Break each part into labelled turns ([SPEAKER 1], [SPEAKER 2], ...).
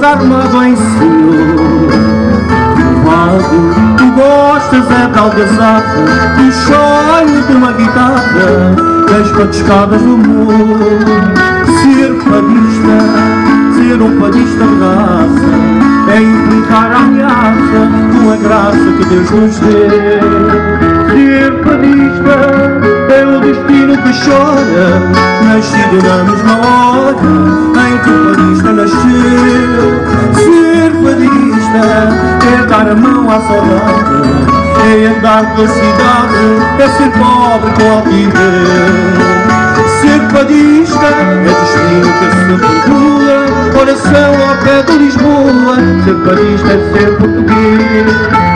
[SPEAKER 1] arma bem, senhor. Tu gostas é de algazarra, do sonho de uma guitarra, das patiscadas do amor. Ser fadista, ser um fadista de raça, é implicar a ameaça com a graça que Deus nos deu. Ser fadista é o destino que chora, nascido na mesma hora em que o fadista nasceu. Ser fadista é dar a mão à saudade, é andar pela cidade, é ser pobre com altivez. Ser fadista é destino que se perdoa, oração ao pé de Lisboa. Ser fadista é ser português.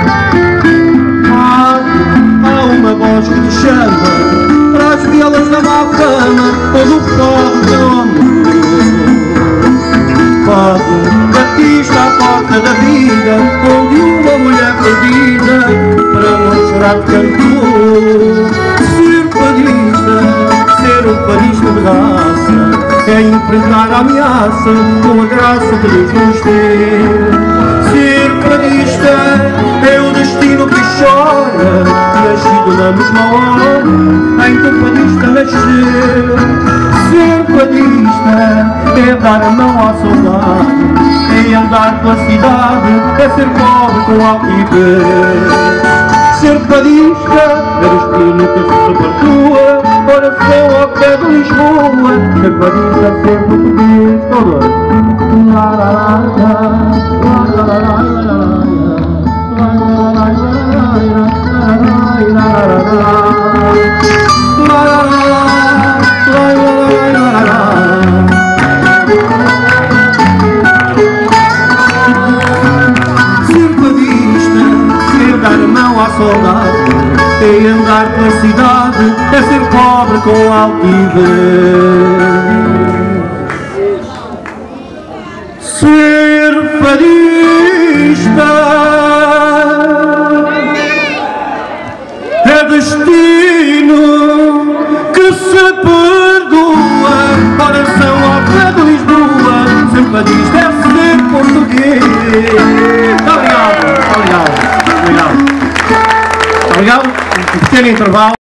[SPEAKER 1] Há uma voz que te chama para as vielas da má fama, todo o pobre que não morreu. Batista à porta da vida, onde uma mulher perdida para não chorar cantou. Ser fadista, ser um fadista de raça, é enfrentar a ameaça com a graça que Deus nos deu. Ser fadista é o destino que chora, nascido na mesma hora em que o fadista nasceu. Ser fadista é dar a mão à saudade, é andar pela cidade, é ser pobre com altivez. Ser fadista é destino que se perpetua, oração ao pé de Lisboa. Ser fadista é ser português. Todos. Saudade, é andar pela cidade, é ser pobre com altivez. Ser fadista é destino que se perdoa, oração ao pé de Lisboa. Ser fadista é ser português. Obrigado, obrigado, obrigado. Obrigado, um pequeno intervalo.